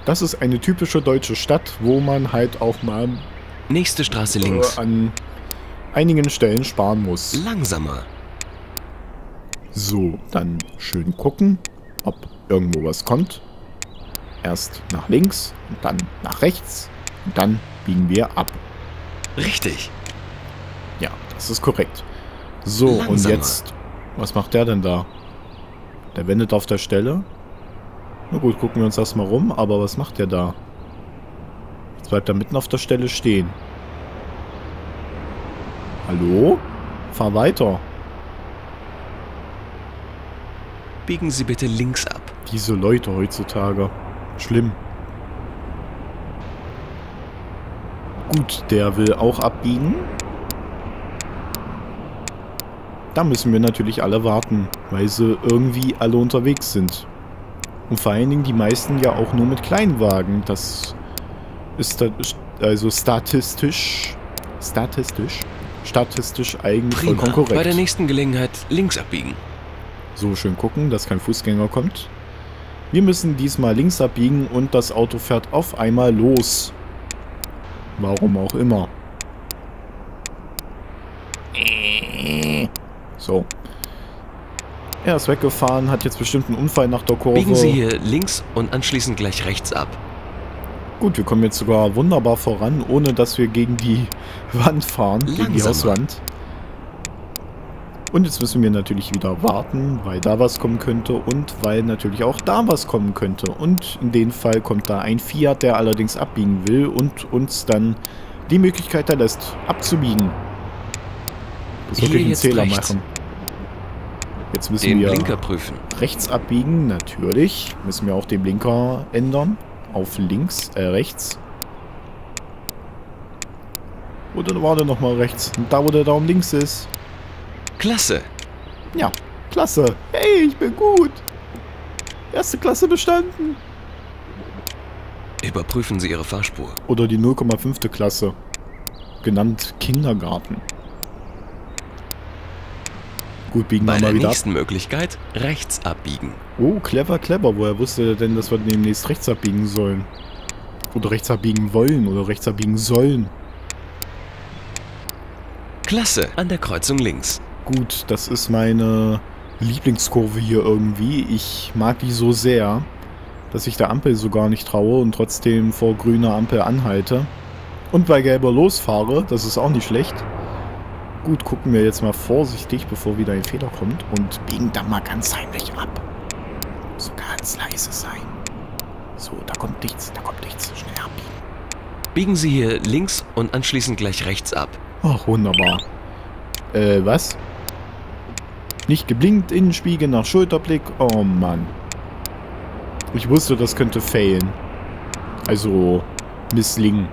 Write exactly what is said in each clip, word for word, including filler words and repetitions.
Das ist eine typische deutsche Stadt, wo man halt auch mal Nächste Straße links. Äh, an einigen Stellen sparen muss. Langsamer. So, dann schön gucken, ob irgendwo was kommt. Erst nach links und dann nach rechts und dann biegen wir ab. Richtig. Ja, das ist korrekt. So, Langsamer. Und jetzt, was macht der denn da? Der wendet auf der Stelle. Na gut, gucken wir uns das mal rum, aber was macht der da? Jetzt bleibt er mitten auf der Stelle stehen. Hallo? Fahr weiter. Biegen Sie bitte links ab. Diese Leute heutzutage. Schlimm. Gut, der will auch abbiegen. Da müssen wir natürlich alle warten, weil sie irgendwie alle unterwegs sind. Und vor allen Dingen die meisten ja auch nur mit Kleinwagen. Das ist da, also statistisch, statistisch, statistisch eigentlich Prima. vollkommen korrekt. Bei der nächsten Gelegenheit links abbiegen. So, schön gucken, dass kein Fußgänger kommt. Wir müssen diesmal links abbiegen und das Auto fährt auf einmal los. Warum auch immer. So. Er ist weggefahren, hat jetzt bestimmt einen Unfall nach der Kurve. Biegen Sie hier links und anschließend gleich rechts ab. Gut, wir kommen jetzt sogar wunderbar voran, ohne dass wir gegen die Wand fahren, gegen die Langsamer. Hauswand. Und jetzt müssen wir natürlich wieder warten, weil da was kommen könnte und weil natürlich auch da was kommen könnte. Und in dem Fall kommt da ein Fiat, der allerdings abbiegen will und uns dann die Möglichkeit erlässt, abzubiegen. Das Hier wirklich einen jetzt Zähler rechts. machen. Jetzt müssen Den wir Blinker prüfen. rechts abbiegen, natürlich. Müssen wir auch den Blinker ändern. Auf links, äh, rechts. Oder war der nochmal rechts? Und da, wo der Daumen links ist. Klasse. Ja, klasse. Hey, ich bin gut. Erste Klasse bestanden. Überprüfen Sie Ihre Fahrspur. Oder die null Komma fünf Klasse. Genannt Kindergarten. Gut, biegen Bei wir der mal wieder ab. nächsten Möglichkeit rechts abbiegen. Oh, clever, clever. Woher wusste er denn, dass wir demnächst rechts abbiegen sollen? Oder rechts abbiegen wollen oder rechts abbiegen sollen? Klasse. An der Kreuzung links. Gut, das ist meine Lieblingskurve hier irgendwie. Ich mag die so sehr, dass ich der Ampel so gar nicht traue und trotzdem vor grüner Ampel anhalte. Und bei gelber losfahre, das ist auch nicht schlecht. Gut, gucken wir jetzt mal vorsichtig, bevor wieder ein Fehler kommt und biegen dann mal ganz heimlich ab. So ganz leise sein. So, da kommt nichts, da kommt nichts. Schnell abbiegen. Biegen Sie hier links und anschließend gleich rechts ab. Ach, wunderbar. Äh, was? Nicht geblinkt, Innenspiegel nach Schulterblick. Oh Mann. Ich wusste, das könnte failen. Also, misslingen.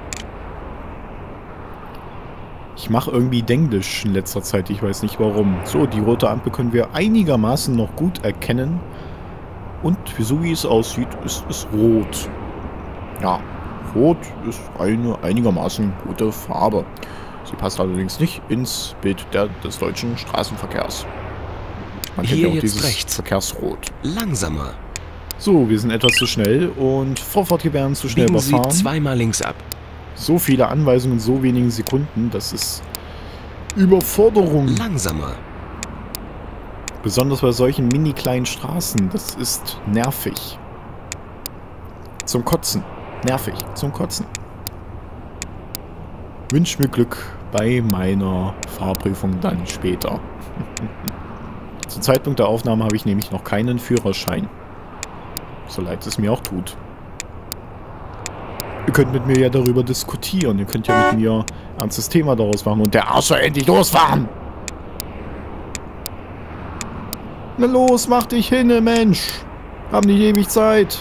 Ich mache irgendwie Denglisch in letzter Zeit, ich weiß nicht warum. So, die rote Ampel können wir einigermaßen noch gut erkennen. Und so wie es aussieht, ist es rot. Ja, rot ist eine einigermaßen gute Farbe. Sie passt allerdings nicht ins Bild der, des deutschen Straßenverkehrs. Man kennt Hier ja auch jetzt dieses rechts. Verkehrsrot. Langsamer. So, wir sind etwas zu schnell und Vorfahrt werden zu schnell Biegen Sie überfahren. zweimal links ab. So viele Anweisungen in so wenigen Sekunden, das ist Überforderung. Langsamer. Besonders bei solchen mini kleinen Straßen, das ist nervig. Zum Kotzen. Nervig, zum Kotzen. Wünsch mir Glück bei meiner Fahrprüfung dann später. Zum Zeitpunkt der Aufnahme habe ich nämlich noch keinen Führerschein. So leid es mir auch tut. Ihr könnt mit mir ja darüber diskutieren. Ihr könnt ja mit mir ein ernstes Thema daraus machen. Und der Arsch soll endlich losfahren! Na los, mach dich hin, Mensch! Haben nicht ewig Zeit.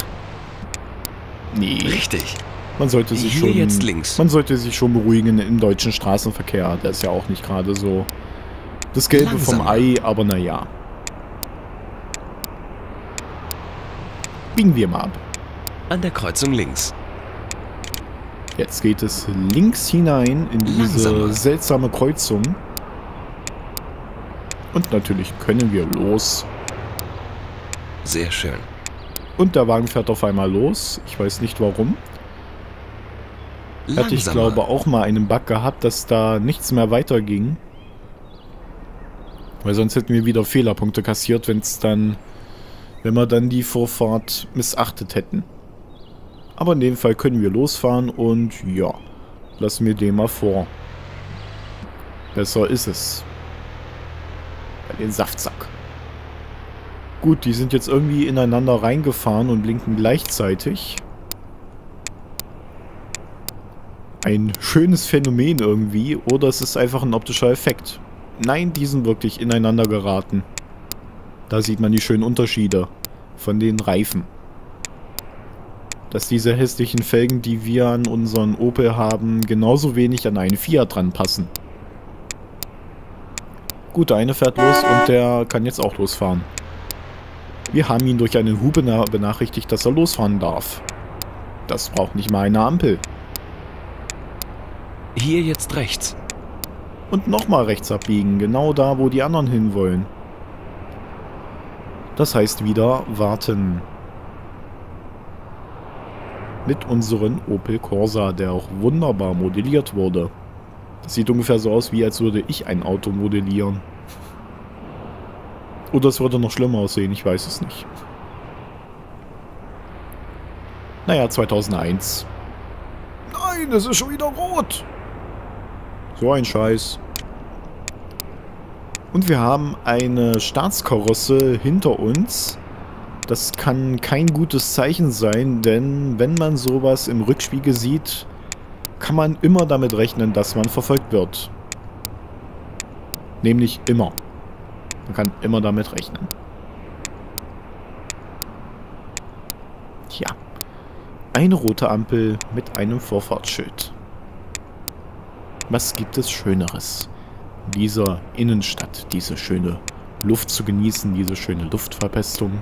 Nee. Richtig. Man sollte sich Hier schon, jetzt links. Man sollte sich schon beruhigen im deutschen Straßenverkehr. Der ist ja auch nicht gerade so das Gelbe vom Langsamer. Ei, aber naja. Biegen wir mal ab. An der Kreuzung links. Jetzt geht es links hinein in diese Langsamer. seltsame Kreuzung. Und natürlich können wir los. Sehr schön. Und der Wagen fährt auf einmal los. Ich weiß nicht warum. Hatte ich, glaube auch mal einen Bug gehabt, dass da nichts mehr weiterging. Weil sonst hätten wir wieder Fehlerpunkte kassiert, wenn es dann, wenn wir dann die Vorfahrt missachtet hätten. Aber in dem Fall können wir losfahren und ja, lassen wir den mal vor. Besser ist es. Bei den Saftsack. Gut, die sind jetzt irgendwie ineinander reingefahren und blinken gleichzeitig. Ein schönes Phänomen irgendwie, oder es ist einfach ein optischer Effekt. Nein, die sind wirklich ineinander geraten. Da sieht man die schönen Unterschiede von den Reifen. Dass diese hässlichen Felgen, die wir an unseren Opel haben, genauso wenig an einen Fiat dran passen. Gut, der eine fährt los und der kann jetzt auch losfahren. Wir haben ihn durch einen Hupe benachrichtigt, dass er losfahren darf. Das braucht nicht mal eine Ampel. Hier jetzt rechts. Und nochmal rechts abbiegen, genau da, wo die anderen hinwollen. Das heißt wieder warten. Mit unserem Opel Corsa, der auch wunderbar modelliert wurde. Das sieht ungefähr so aus, wie als würde ich ein Auto modellieren. Oder es würde noch schlimmer aussehen, ich weiß es nicht. Naja, zweitausendeins. Nein, es ist schon wieder rot. So ein Scheiß. Und wir haben eine Staatskarosse hinter uns. Das kann kein gutes Zeichen sein, denn wenn man sowas im Rückspiegel sieht, kann man immer damit rechnen, dass man verfolgt wird. Nämlich immer. Man kann immer damit rechnen. Tja. Eine rote Ampel mit einem Vorfahrtsschild. Was gibt es Schöneres? In dieser Innenstadt, diese schöne Luft zu genießen, diese schöne Luftverpestung.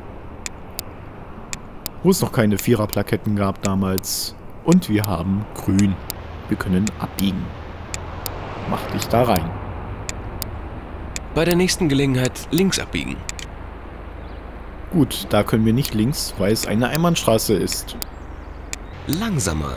Wo es noch keine Viererplaketten gab damals. Und wir haben grün. Wir können abbiegen. Mach dich da rein. Bei der nächsten Gelegenheit links abbiegen. Gut, da können wir nicht links, weil es eine Einbahnstraße ist. Langsamer.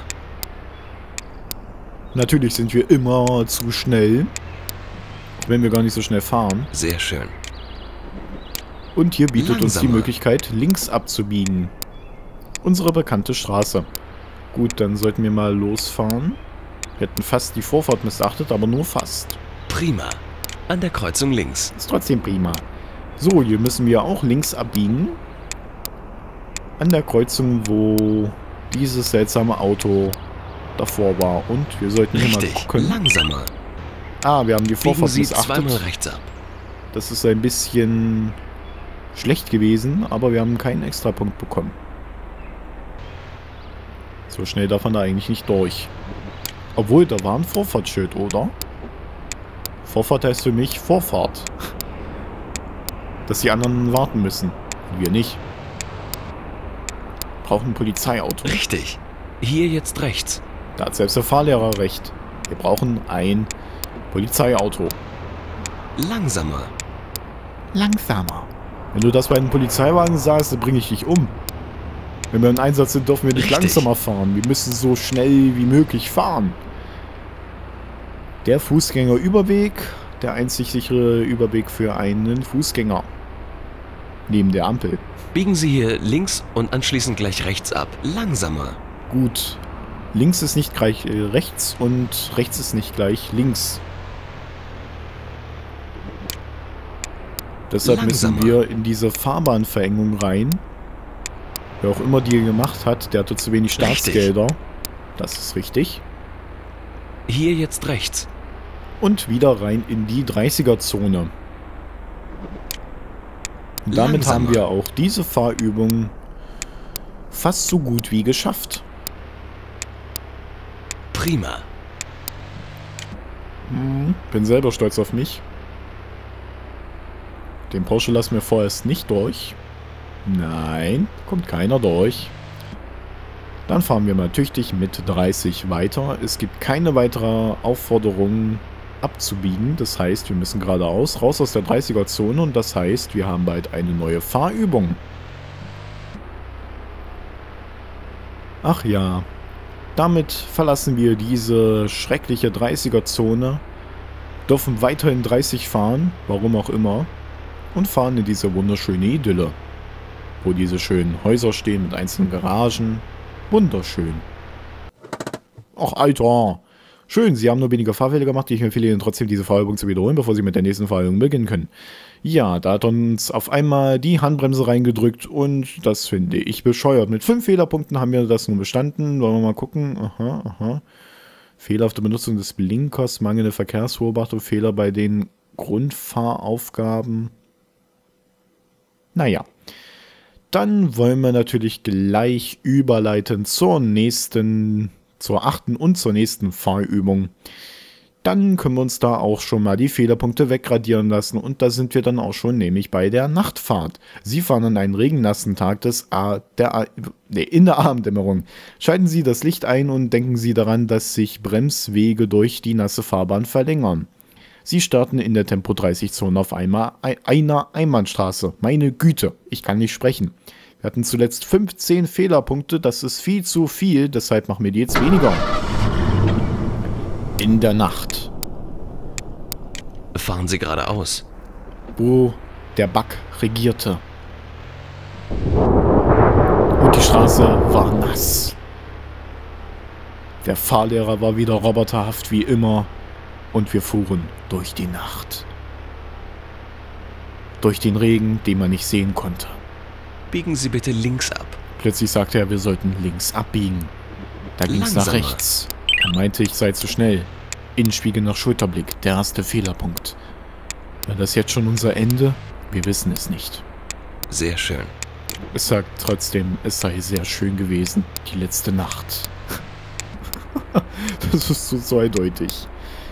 Natürlich sind wir immer zu schnell, wenn wir gar nicht so schnell fahren. Sehr schön. Und hier bietet Langsamer. uns die Möglichkeit, links abzubiegen. Unsere bekannte Straße. Gut, dann sollten wir mal losfahren. Wir hätten fast die Vorfahrt missachtet, aber nur fast. Prima. An der Kreuzung links. Ist trotzdem prima. So, hier müssen wir auch links abbiegen. An der Kreuzung, wo dieses seltsame Auto davor war. Und wir sollten hier Richtig. mal gucken. Langsamer. Ah, wir haben die Biegen Vorfahrt Sie zweimal missachtet. rechts ab. Das ist ein bisschen schlecht gewesen, aber wir haben keinen Extrapunkt bekommen. So schnell darf man da eigentlich nicht durch. Obwohl, da war ein Vorfahrtsschild, oder? Vorfahrt heißt für mich Vorfahrt. Dass die anderen warten müssen. Wir nicht. Brauchen ein Polizeiauto. Richtig. Hier jetzt rechts. Da hat selbst der Fahrlehrer recht. Wir brauchen ein Polizeiauto. Langsamer. Langsamer. Wenn du das bei einem Polizeiwagen sagst, dann bringe ich dich um. Wenn wir im Einsatz sind, dürfen wir nicht Richtig. langsamer fahren. Wir müssen so schnell wie möglich fahren. Der Fußgängerüberweg, der einzig sichere Überweg für einen Fußgänger. Neben der Ampel. Biegen Sie hier links und anschließend gleich rechts ab. Langsamer. Gut. Links ist nicht gleich äh, rechts und rechts ist nicht gleich links. Deshalb Langsamer. müssen wir in diese Fahrbahnverengung rein. Wer auch immer die gemacht hat, der hatte zu wenig Richtig. Staatsgelder. Das ist richtig. Hier jetzt rechts. Und wieder rein in die dreißiger-Zone. Und damit Langsamer. haben wir auch diese Fahrübung fast so gut wie geschafft. Prima. Hm, bin selber stolz auf mich. Den Porsche lassen wir vorerst nicht durch. Nein, kommt keiner durch. Dann fahren wir mal tüchtig mit dreißig weiter. Es gibt keine weitere Aufforderung abzubiegen. Das heißt, wir müssen geradeaus, raus aus der dreißiger-Zone. Und das heißt, wir haben bald eine neue Fahrübung. Ach ja. Damit verlassen wir diese schreckliche dreißiger-Zone, dürfen weiterhin dreißig fahren, warum auch immer, und fahren in diese wunderschöne Idylle, wo diese schönen Häuser stehen mit einzelnen Garagen. Wunderschön. Ach, Alter. Schön, Sie haben nur weniger Fahrfehler gemacht. Ich empfehle Ihnen trotzdem, diese Fahrübung zu wiederholen, bevor Sie mit der nächsten Fahrübung beginnen können. Ja, da hat uns auf einmal die Handbremse reingedrückt und das finde ich bescheuert. Mit fünf Fehlerpunkten haben wir das nun bestanden. Wollen wir mal gucken. Aha, aha. Fehlerhafte Benutzung des Blinkers, mangelnde Verkehrsbeobachtung, Fehler bei den Grundfahraufgaben. Naja. Dann wollen wir natürlich gleich überleiten zur nächsten, zur achten und zur nächsten Fahrübung. Dann können wir uns da auch schon mal die Fehlerpunkte wegradieren lassen und da sind wir dann auch schon nämlich bei der Nachtfahrt. Sie fahren an einen regennassen Tag des A der A nee, in der Abenddämmerung. Schalten Sie das Licht ein und denken Sie daran, dass sich Bremswege durch die nasse Fahrbahn verlängern. Sie starten in der Tempo dreißig Zone auf einmal einer Einbahnstraße. Meine Güte, ich kann nicht sprechen. Wir hatten zuletzt fünfzehn Fehlerpunkte, das ist viel zu viel, deshalb machen wir die jetzt weniger. In der Nacht. Fahren Sie geradeaus. Wo der Bug regierte. Und die Straße war nass. Der Fahrlehrer war wieder roboterhaft wie immer. Und wir fuhren durch die Nacht. Durch den Regen, den man nicht sehen konnte. Biegen Sie bitte links ab. Plötzlich sagte er, wir sollten links abbiegen. Da ging es nach rechts. Er meinte, ich sei zu schnell. Innenspiegel nach Schulterblick, der erste Fehlerpunkt. War das jetzt schon unser Ende? Wir wissen es nicht. Sehr schön. Es sagt trotzdem, es sei sehr schön gewesen, die letzte Nacht. Das ist so, so eindeutig.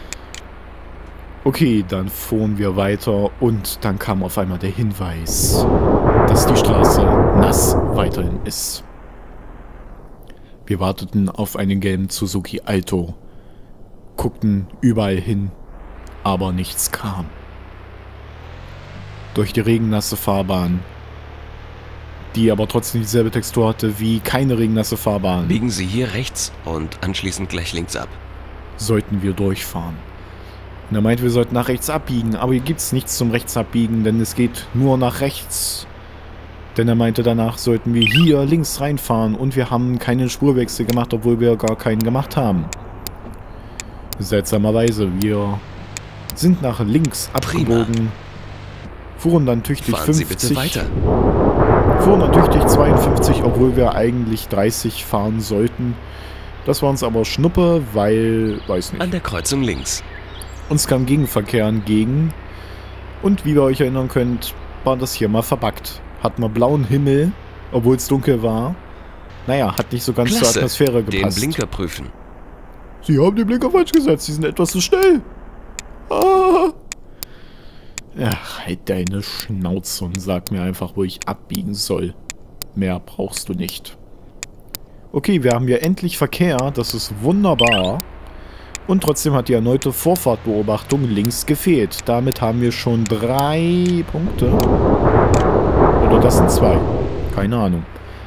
Okay, dann fuhren wir weiter und dann kam auf einmal der Hinweis, dass die Straße nass weiterhin ist. Wir warteten auf einen gelben Suzuki Alto, guckten überall hin, aber nichts kam. Durch die regennasse Fahrbahn, die aber trotzdem dieselbe Textur hatte wie keine regennasse Fahrbahn. Biegen Sie hier rechts und anschließend gleich links ab. Sollten wir durchfahren. Und er meinte, wir sollten nach rechts abbiegen, aber hier gibt es nichts zum Rechtsabbiegen, denn es geht nur nach rechts. Denn er meinte, danach sollten wir hier links reinfahren und wir haben keinen Spurwechsel gemacht, obwohl wir gar keinen gemacht haben. Seltsamerweise, wir sind nach links abgebogen, Prima. Fuhren dann tüchtig Fahren fünfzig. Sie bitte weiter. Fuhren dann tüchtig zweiundfünfzig, obwohl wir eigentlich dreißig fahren sollten. Das war uns aber Schnuppe, weil, weiß nicht. An der Kreuzung links. Uns kam Gegenverkehr entgegen und wie ihr euch erinnern könnt, war das hier mal verbuggt. Hat mal blauen Himmel, obwohl es dunkel war. Naja, hat nicht so ganz Klasse. zur Atmosphäre gepasst. Den Blinker prüfen. Sie haben den Blinker falsch gesetzt, Sie sind etwas zu schnell. Ah. Ach, halt deine Schnauze und sag mir einfach, wo ich abbiegen soll. Mehr brauchst du nicht. Okay, wir haben hier endlich Verkehr, das ist wunderbar. Und trotzdem hat die erneute Vorfahrtbeobachtung links gefehlt. Damit haben wir schon drei Punkte. Oder das sind zwei. Keine Ahnung.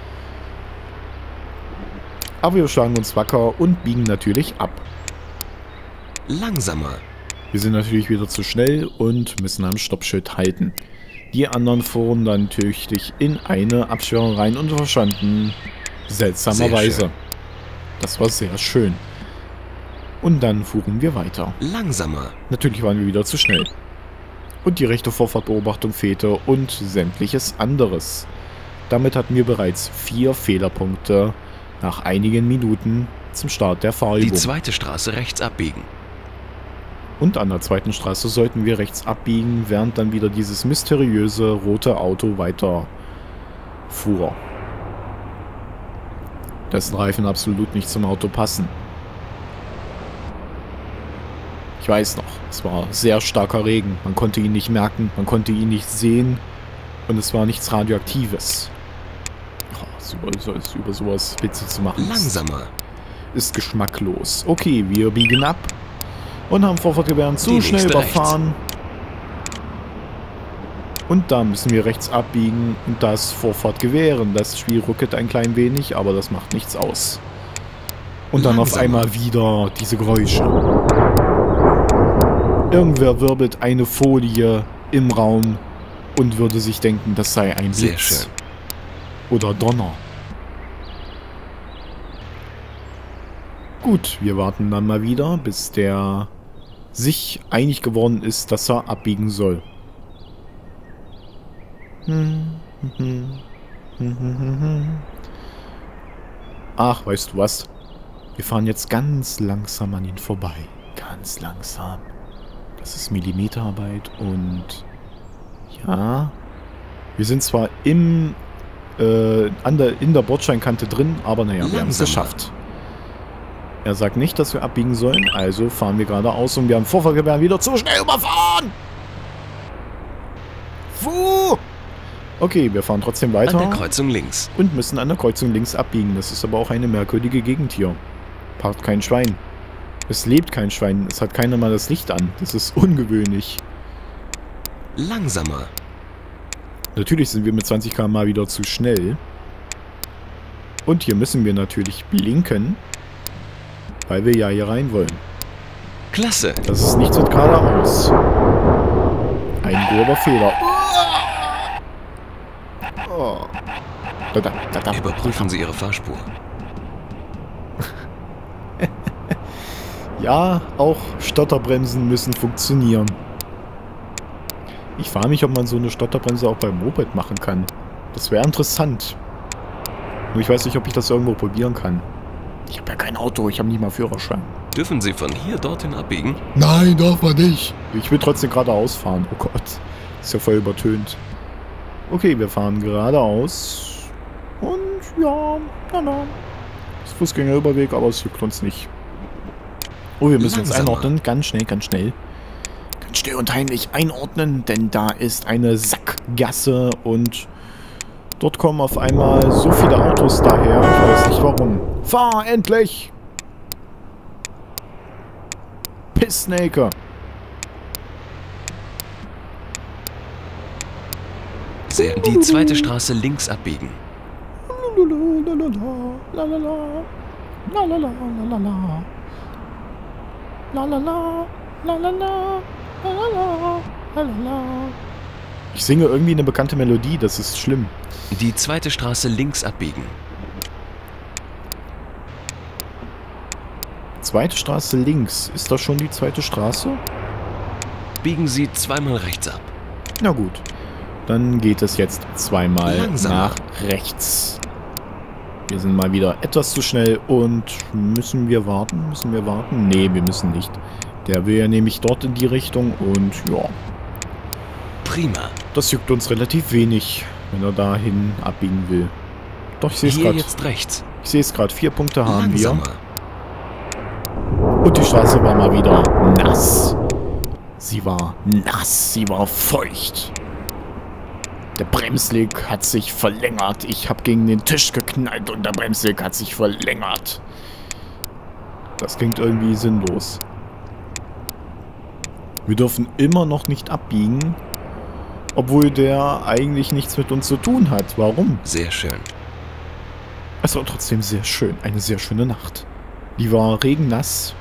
Aber wir schlagen uns wacker und biegen natürlich ab. Langsamer. Wir sind natürlich wieder zu schnell und müssen am Stoppschild halten. Die anderen fuhren dann tüchtig in eine Absperrung rein und verschwanden. Seltsamerweise. Das war sehr schön. Und dann fuhren wir weiter. Langsamer. Natürlich waren wir wieder zu schnell. Und die rechte Vorfahrtbeobachtung fehlte und sämtliches anderes. Damit hatten wir bereits vier Fehlerpunkte nach einigen Minuten zum Start der Fahrübung. Die zweite Straße rechts abbiegen. Und an der zweiten Straße sollten wir rechts abbiegen, während dann wieder dieses mysteriöse rote Auto weiter fuhr. Dessen Reifen absolut nicht zum Auto passen. Ich weiß noch, es war sehr starker Regen. Man konnte ihn nicht merken, man konnte ihn nicht sehen und es war nichts Radioaktives. Oh, so, so, so, über sowas Witze zu machen. Langsamer. Ist geschmacklos. Okay, wir biegen ab und haben Vorfahrtgewähren zu schnell überfahren. Und da müssen wir rechts abbiegen und das Vorfahrt gewähren. Das Spiel ruckelt ein klein wenig, aber das macht nichts aus. Und dann auf einmal wieder diese Geräusche. Irgendwer wirbelt eine Folie im Raum und würde sich denken, das sei ein Blitz. Sehr schön. Oder Donner. Gut, wir warten dann mal wieder, bis der sich einig geworden ist, dass er abbiegen soll. Ach, weißt du was? Wir fahren jetzt ganz langsam an ihn vorbei. Ganz langsam. Das ist Millimeterarbeit und ja, wir sind zwar im, äh, an der, in der Bordsteinkante drin, aber naja, wir haben es geschafft. Er sagt nicht, dass wir abbiegen sollen, also fahren wir geradeaus und wir haben Vorfahrtgewähren wieder zu schnell überfahren. Wo? Okay, wir fahren trotzdem weiter. An der Kreuzung links. Und müssen an der Kreuzung links abbiegen. Das ist aber auch eine merkwürdige Gegend hier. Parkt kein Schwein. Es lebt kein Schwein. Es hat keiner mal das Licht an. Das ist ungewöhnlich. Langsamer. Natürlich sind wir mit zwanzig Kilometer pro Stunde wieder zu schnell. Und hier müssen wir natürlich blinken. Weil wir ja hier rein wollen. Klasse. Das ist nichts mit geradeaus. Ein grober Fehler. Oh. Da, da, da, da. Überprüfen Sie Ihre Fahrspur. Ja, auch Stotterbremsen müssen funktionieren. Ich frage mich, ob man so eine Stotterbremse auch beim Moped machen kann. Das wäre interessant. Nur ich weiß nicht, ob ich das irgendwo probieren kann. Ich habe ja kein Auto, ich habe nicht mal Führerschein. Dürfen Sie von hier dorthin abbiegen? Nein, darf man nicht. Ich will trotzdem geradeaus fahren. Oh Gott, ist ja voll übertönt. Okay, wir fahren geradeaus. Und ja, na na. Das ist Fußgängerüberweg, aber es juckt uns nicht. Oh, wir müssen uns einordnen. Ganz schnell, ganz schnell. Ganz schnell und heimlich einordnen, denn da ist eine Sackgasse und dort kommen auf einmal so viele Autos daher. Ich weiß nicht warum. Fahr endlich! Pissnake! Sehr. Die zweite Straße links abbiegen. Ich singe irgendwie eine bekannte Melodie, das ist schlimm. Die zweite Straße links abbiegen. Zweite Straße links. Ist das schon die zweite Straße? Biegen Sie zweimal rechts ab. Na gut. Dann geht es jetzt zweimal Langsamer. nach rechts. Wir sind mal wieder etwas zu schnell und müssen wir warten? Müssen wir warten? Nee, wir müssen nicht. Der will ja nämlich dort in die Richtung und ja. Prima. Das juckt uns relativ wenig, wenn er dahin abbiegen will. Doch, ich sehe es Hier gerade. jetzt rechts. Ich sehe es gerade. Vier Punkte haben Langsamer. wir. Und die Straße war mal wieder nass. Sie war nass. Sie war feucht. Der Bremslick hat sich verlängert. Ich habe gegen den Tisch geknallt und der Bremslick hat sich verlängert. Das klingt irgendwie sinnlos. Wir dürfen immer noch nicht abbiegen, obwohl der eigentlich nichts mit uns zu tun hat. Warum? Sehr schön. Es war trotzdem sehr schön. Eine sehr schöne Nacht. Die war regennass.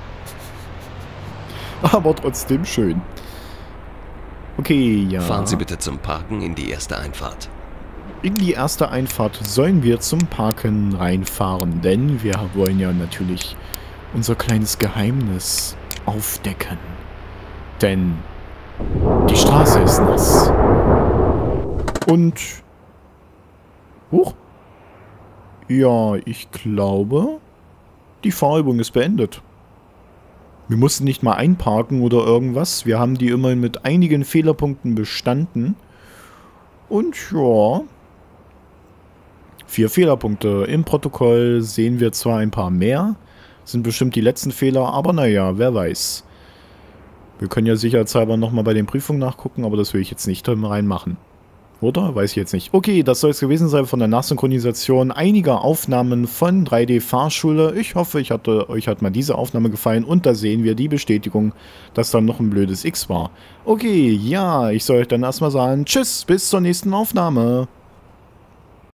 Aber trotzdem schön. Okay, ja. Fahren Sie bitte zum Parken in die erste Einfahrt. In die erste Einfahrt sollen wir zum Parken reinfahren, denn wir wollen ja natürlich unser kleines Geheimnis aufdecken. Denn die Straße ist nass. Und... Huch. Ja, ich glaube, die Fahrübung ist beendet. Wir mussten nicht mal einparken oder irgendwas. Wir haben die immerhin mit einigen Fehlerpunkten bestanden. Und ja... Vier Fehlerpunkte. Im Protokoll sehen wir zwar ein paar mehr. Sind bestimmt die letzten Fehler, aber naja, wer weiß. Wir können ja sicherheitshalber nochmal bei den Prüfungen nachgucken, aber das will ich jetzt nicht reinmachen. Oder? Weiß ich jetzt nicht. Okay, das soll es gewesen sein von der Nachsynchronisation einiger Aufnahmen von drei D Fahrschule. Ich hoffe, ich hatte, euch hat mal diese Aufnahme gefallen und da sehen wir die Bestätigung, dass da noch ein blödes X war. Okay, ja, ich soll euch dann erstmal sagen, tschüss, bis zur nächsten Aufnahme.